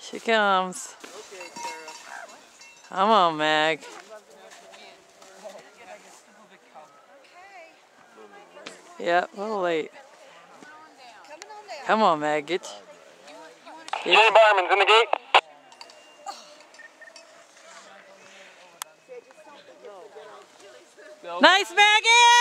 She comes. Come on, Meg. Yep, a little late. Come on, Meg. Get Jay Barman's in the gate. Nice, Maggie!